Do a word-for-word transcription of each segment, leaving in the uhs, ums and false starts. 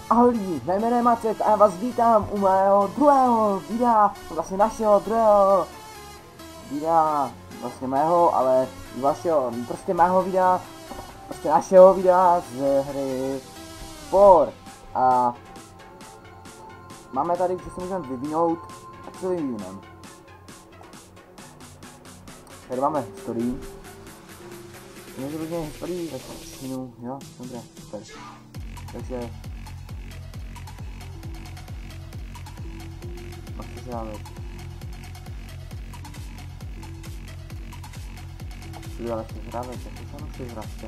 Ahoj lidi, mé jméno je Macek a já vás vítám u mého druhého videa, vlastně našeho druhého videa, vlastně mého, ale i vašeho, prostě mého videa, prostě našeho videa z hry Spore. A máme tady, že se můžeme vyvinout, tak se vyvineme. Tady máme historii. Je to různě historii ve činu, jo, dobré, super. Takže Máme. Ty ale se zhrávejte, to se musí zhrávte.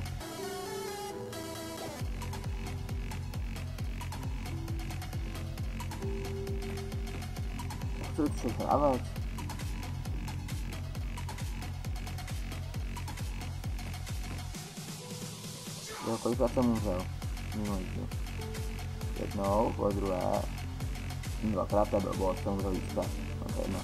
Já chci se zhrávat. Jo, kolikrát jsem umřel? Mimo jízdu. Jednou, po druhé. Dvakrát to bylo, jsem umřel víckrát. Ok, jedno.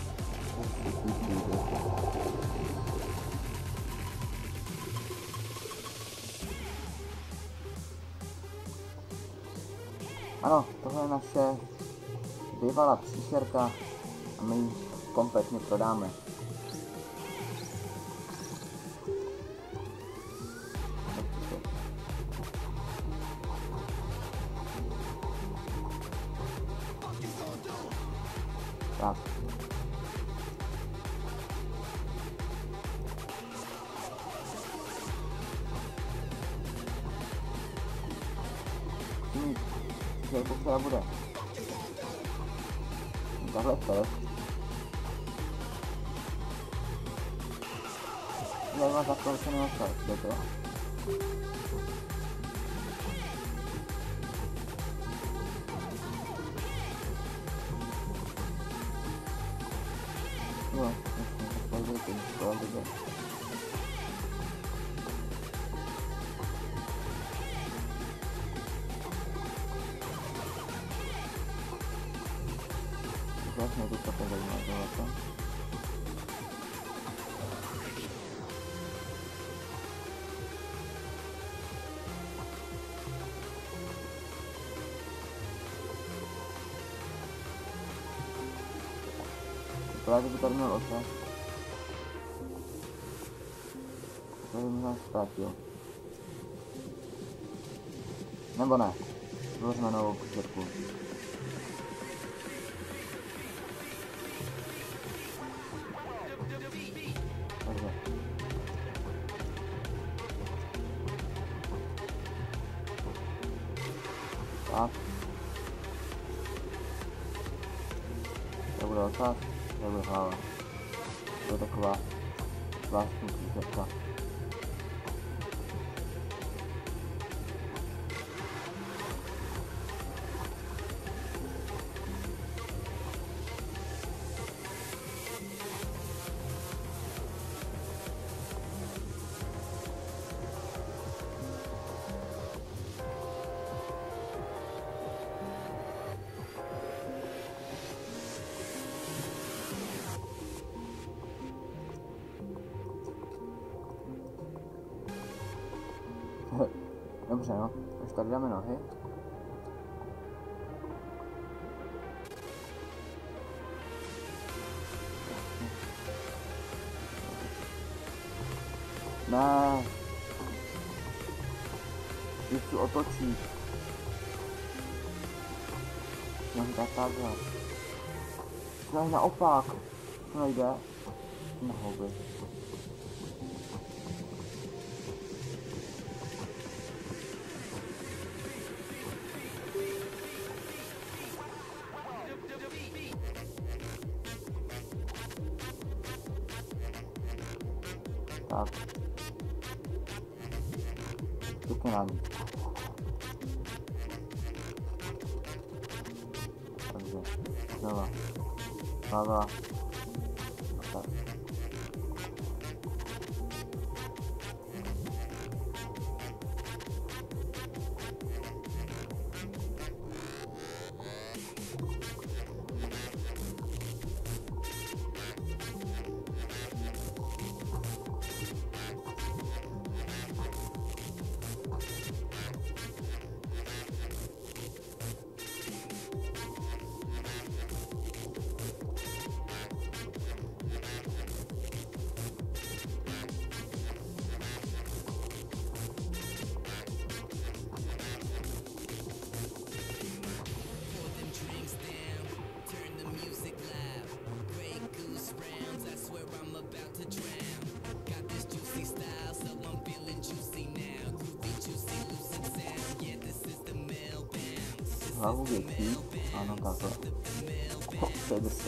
Ano, tohle je naše bývalá příšerka a my ji kompletně prodáme. Tak. Hmm, že to třeba bude. Takhle to. Zajímá za to, co nemusel, kde to? No, tak pojďte, pojďte. Vlastně to také zajímá tohleto. Právě by tady měl osad. Tady možná ztratil. Nebo ne. Vyložíme novou kušerku. Takže. Tak. To bude osad. To bude hlava. To je taková zvláštní kušerka. Dobře, no, už tady dáme nohy. Ne. Když chci otočit. Nohy tak takhle. Nohy naopak. To nejde. Na houby. Tak. Pěkně na ní. Takže, znova. Hlava. Tak. hlavu větší. Ano, takhle. To je drsné.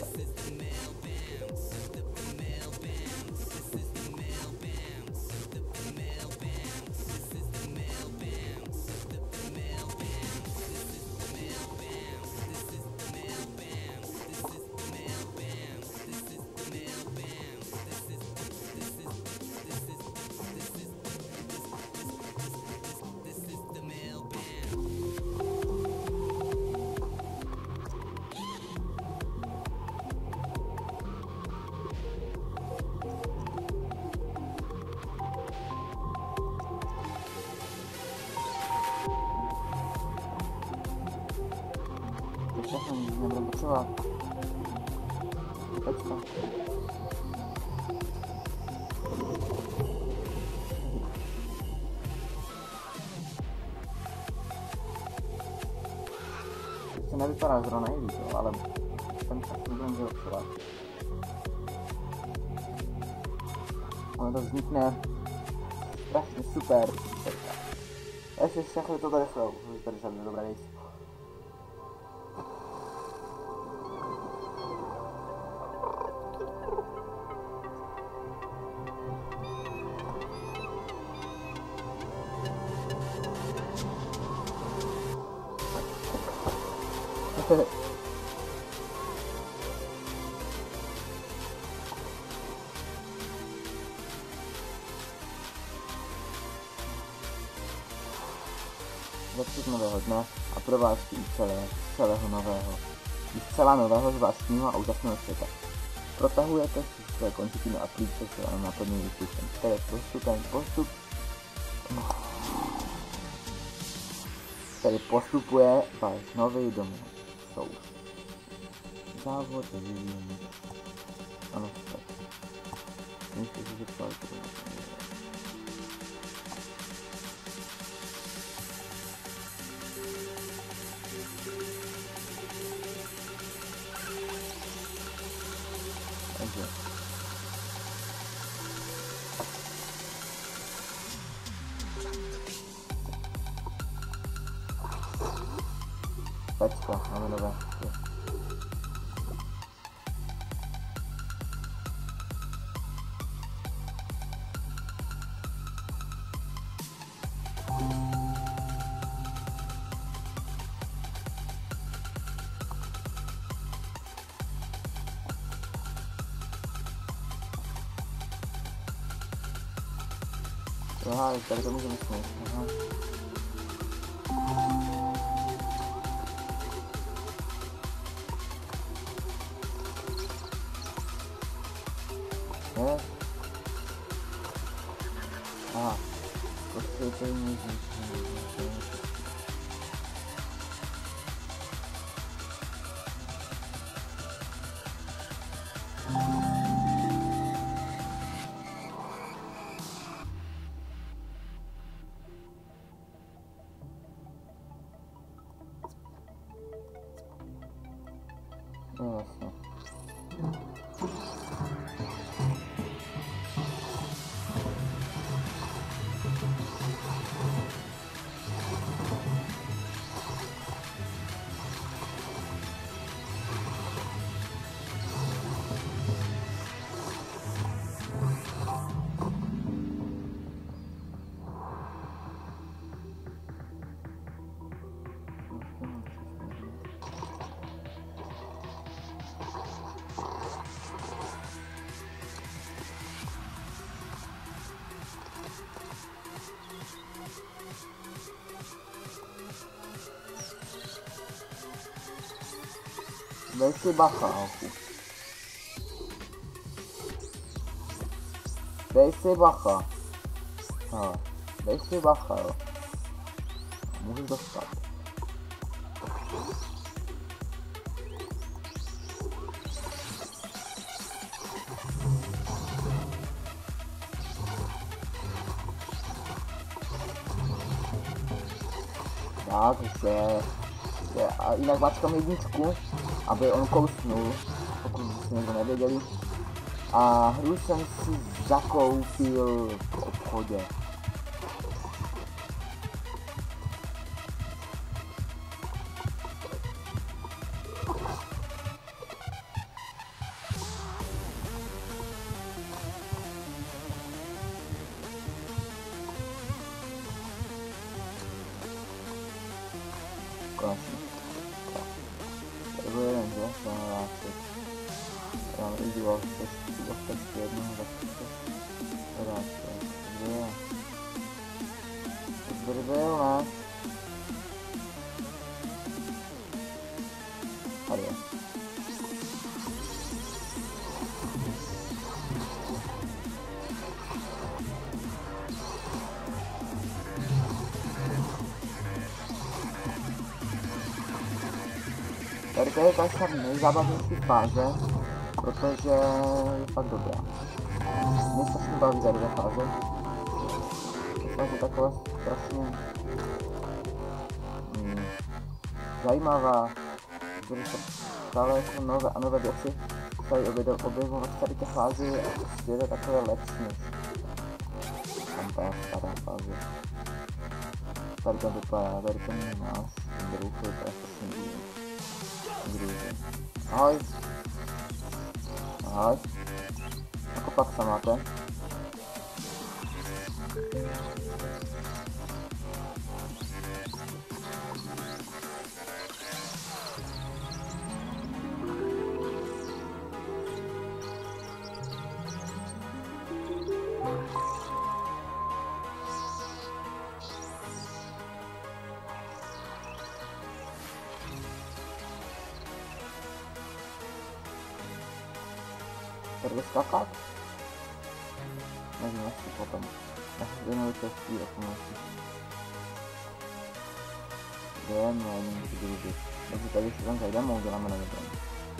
Všechno nic nebudu potřebovat. Pečka. To nevypadá zrovna nejvíc, ale ten čas nebudem vylepšovat. Ono to vznikne strašně super. Ještě všechno to tady jsou, tady žádný dobré věci. Začít nového dne a pro vás i celé, celého nového, i zcela nového zvláštního a úžasného světa. Protahujete si své končetiny a plíce se vám naplňují vyšším, které postupem postup, který postupuje váš nový domov. Soud. Závod vyvíjení. Ano, tak. Myslím, že to je to. Takže. Pečka, máme nové. Aha, tady to můžeme smít. Aha. Je? Aha. Posvětej můžeme. No vlastně. Dej si bacha, hochu. Dej si bacha. No, dej si bacha, jo. Můžu dostat. Tak, že... A jinak mačkám jedničku, aby on kousnul, pokud jste někdo nevěděli. A hru jsem si zakoupil v obchodě. Tady to je ta snad nejzábavnější fáze, protože je fakt dobrá. Mě strašně baví tady ta fáze. Myslím, že takové strašně hmm, zajímavá, že se stále jako nové a nové věci tady objevovat tady té fázi a prostě je to takové lepší než tam ta stará fáze. Tady to vypadá, tady ten náš druh, to je strašně divný. Ahoj. Ahoj. Jako pak se máte? Tady skákat? Nevím, jestli potom. Věnuju to chvíli, jak musí. Jdeme, já nevím, co budu být. Takže tady si tam zajdeme a uděláme nový dom.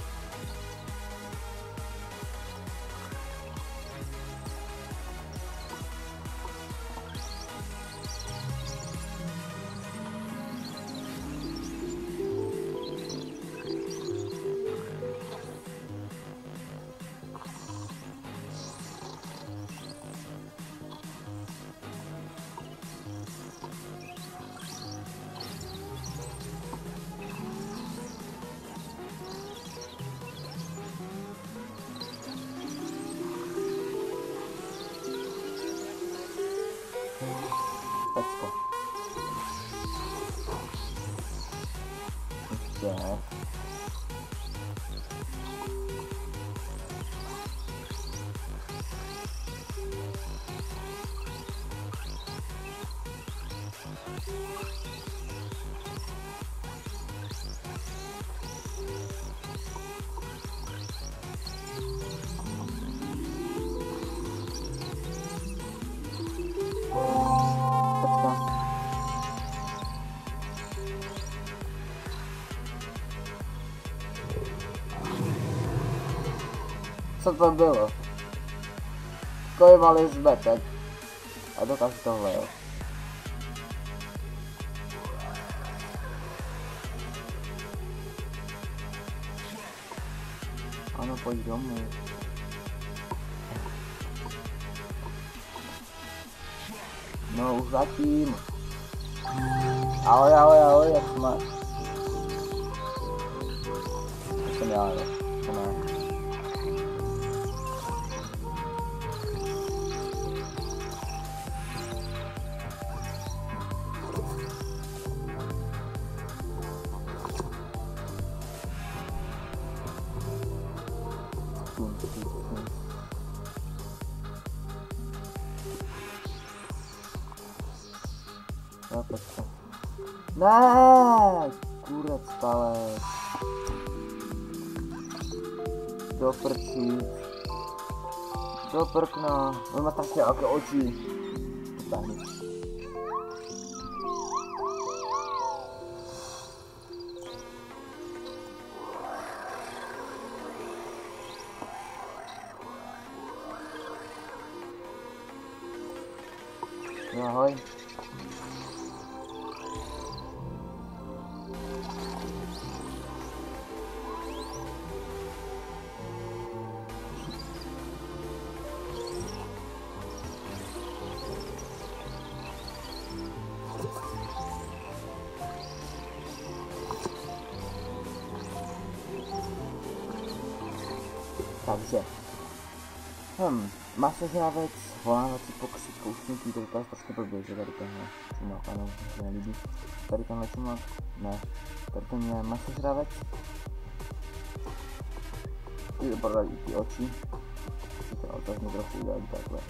Pecko. Ještě. Co to bylo? Takový malý zmetek. A to tak tohle jo. Ano, pojď domů. No už zatím. Ahoj, ahoj, ahoj, jak se máš? To jsem já, jo. To ne. Ne, kurec palec. Do prčí. Do prkna. On má také jaké oči. Tady. No, ahoj. Takže, hm, masožravec, volávací pokřik, koušníky, to vypadá strašně blbě, že tady tenhle čumák, ano, se nelíbí. Tady tenhle čumák, ne, tady ten je masožravec. Ty vypadají ty oči, si to otázně trochu udělat takhle.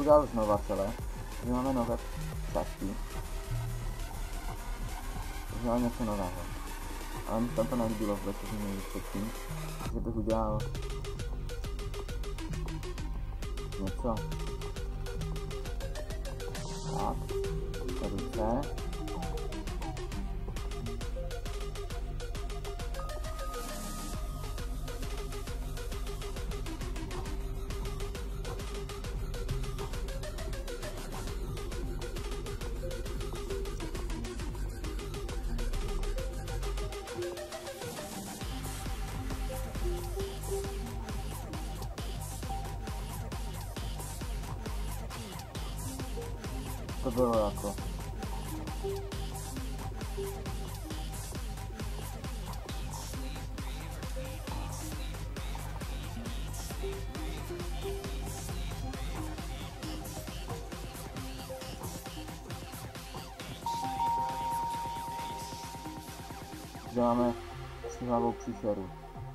udělal znova celé. Takže máme nové části. Takže mám něco nového. Ale mi tam to nelíbilo vůbec, co jsem měl předtím. Takže bych udělal něco. Tak, ruce. To bylo jako. Zde máme s hlavou příšeru.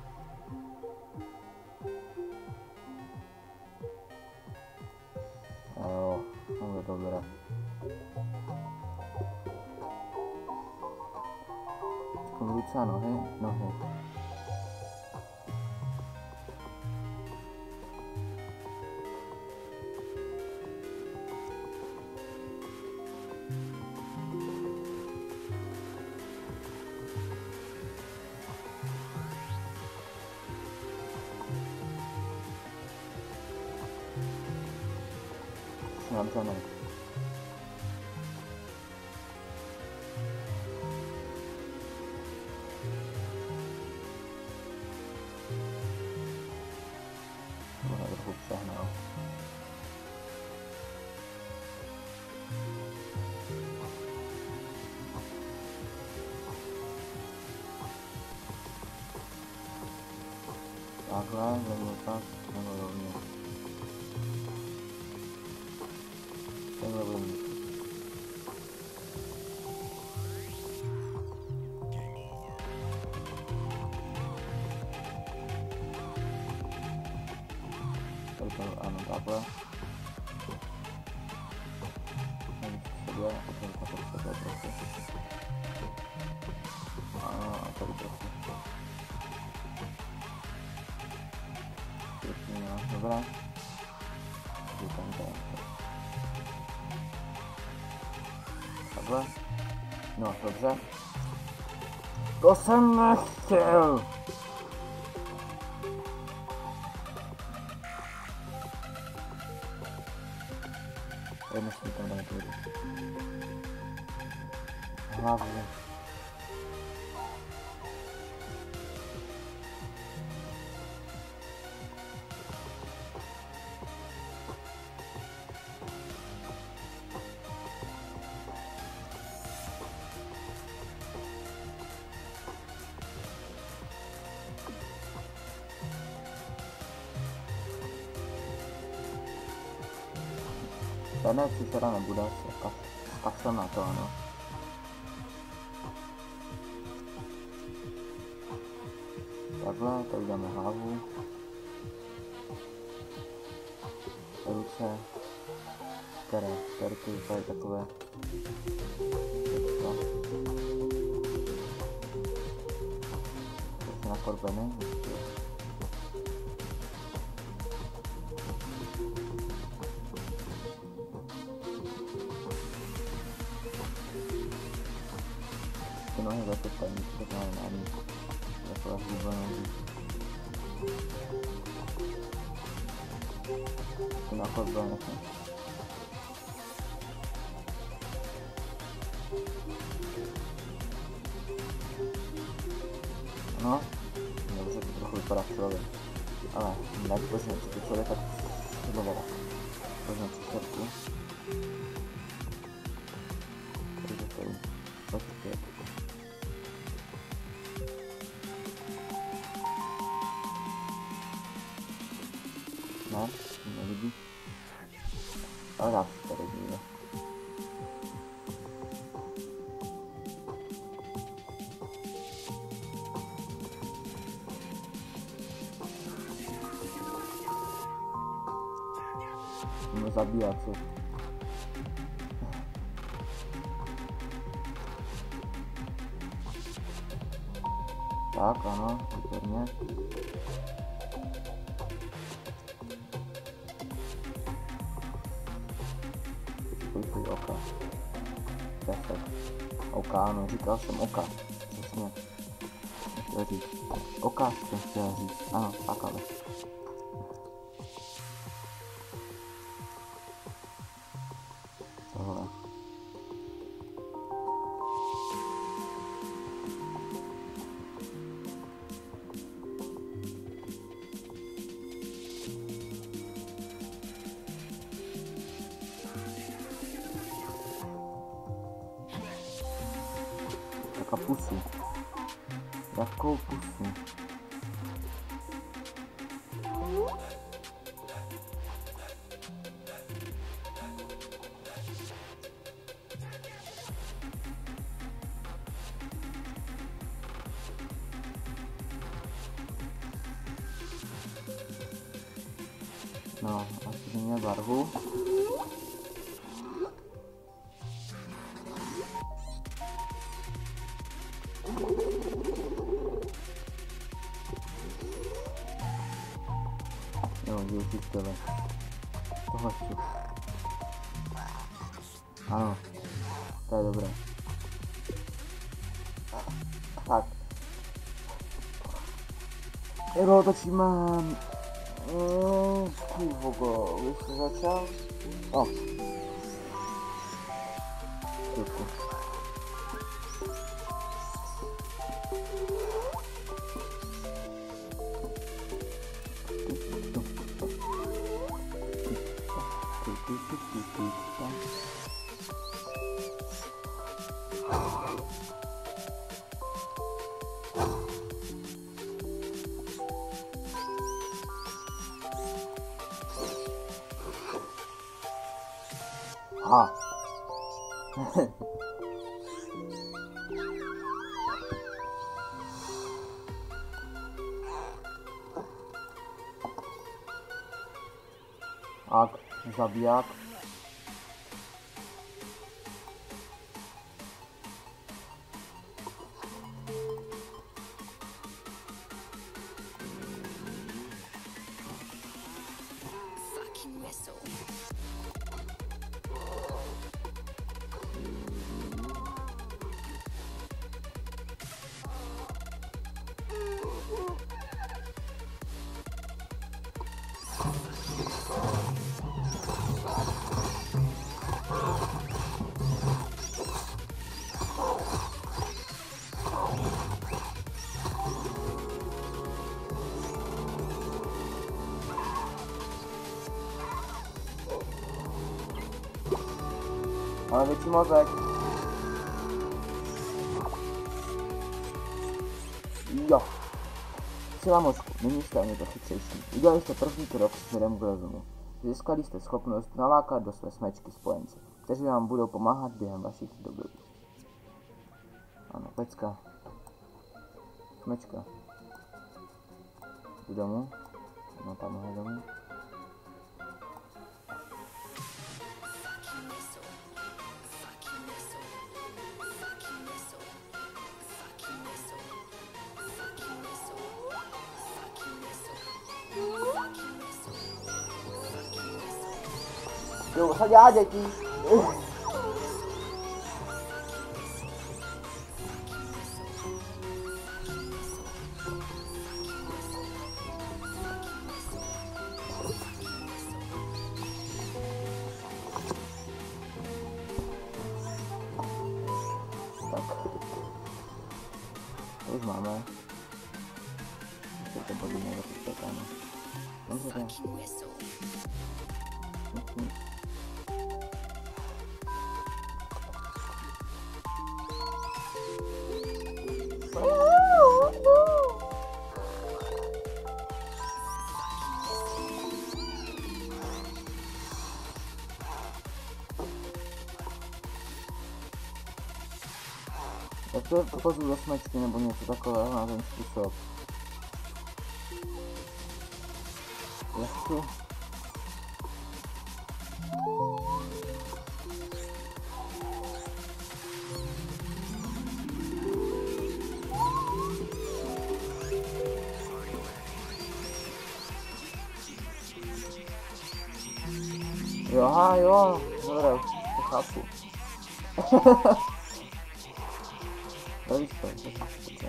Jo, to je dobré. Ruce a nohy, nohy. Navřené. Tohle trochu přehnal. Takhle, nebo tak, nebo rovně. Takhle budu mít. Tady to, ano, takhle. Tady to sebe, a tady to sebe trochu. Ano, a tady trochu. Dobrá. Tam to. Takhle. No, dobře. To jsem nechtěl. Jedno s tím tam dáme to. Hlavu. Žádné příšera nebude, kašlem na to, ano. Takhle, tady dáme hlavu. Ruce. Které, terky, tady takové. Teďka. Teď na korbeny. Nohy zase tady, to máme na ní. Takové hlubené nohy. To na chodbě nechám. No, dobře, to trochu vypadá člověk. Ale ne, pořád, to člověk tak sledovat. Pořád příšerku. Tady to stojí. Počkej. No, nevidí. Ale dá se tady dívat. zabíjací. Tak, ano, výborně. Pojď oka. Perfekt. Oka, ano, říkal jsem oka. Přesně. Chtěl říct. Oka jsem chtěl říct. Ano, tak ale. Tohle. Taká pusu. Jakou pusu? No, asi změnil barvu. Jo, využít tohle. Tohle chci. Ano, to je dobré. Tak. Jak ho otočíme? Kurvogo, už jsi začal? O. Chvilku. Aha. Tak, zabiják. Ale větší mozek. Jo. Sila mozku. Nyní jste o něco chytřejší. Udělali jste první krok směrem k rozumu. Získali jste schopnost nalákat do své smečky spojence, kteří vám budou pomáhat během vašich dobrodů. Ano, pecka. Smečka. Jdu domů. No tamhle domů. Jo, co dělá děti? Tak. To už máme. Ještě to podíme do počkáme. Dobře, to. Jak to je popazu do smečky nebo něco takového na ten způsob? Jak to? Jo, aha, jo, dobré, už to chápu. To víš to, to víš to,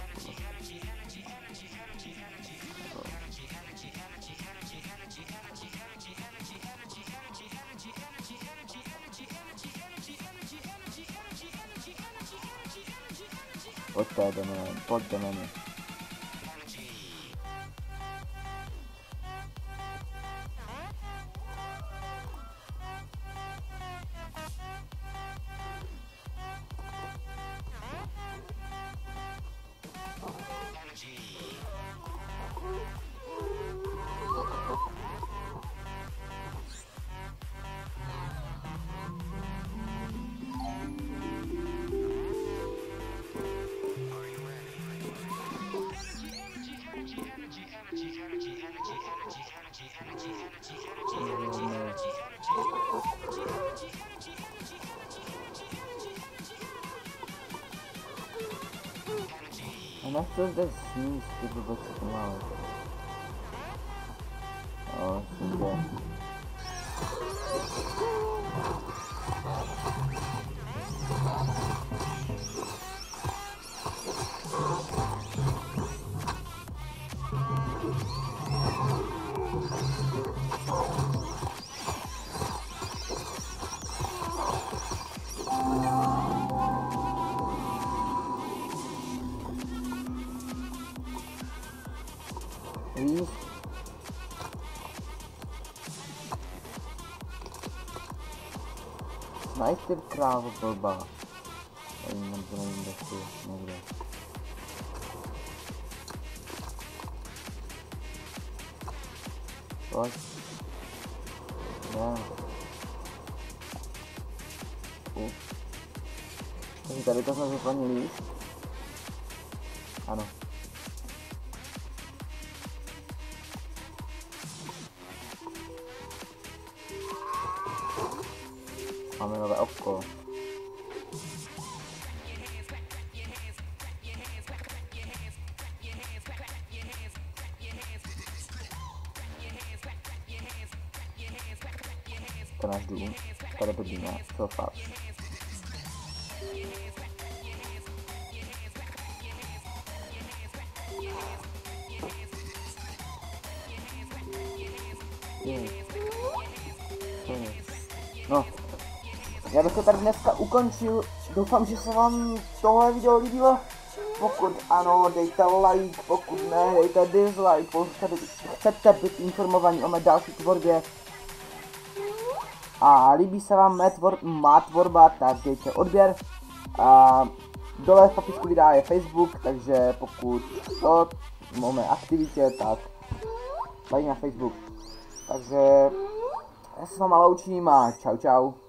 pojďte, jdeme, pojďte na mě. A nechce zde sníst, ty vůbec to máme. O, sníde. Víš? Sniper krávo blbá. Nevím, nebo nevím, kde si někde. Pojď. Ne. Uh. Takže tady to jsme vyplnili. Ano. Máme nové oko. To náš dům. Tady to dýma. Co fakt. No. Já bych to tady dneska ukončil. Doufám, že se vám tohle video líbilo. Pokud ano, dejte like, pokud ne, dejte dislike. Pokud chcete být informovaní o mé další tvorbě a líbí se vám mé tvor, má tvorba, tak dejte odběr. A dole v popisku videa je Facebook, takže pokud to o mé aktivitě, tak tady na Facebook. Takže já se s váma loučím a čau čau.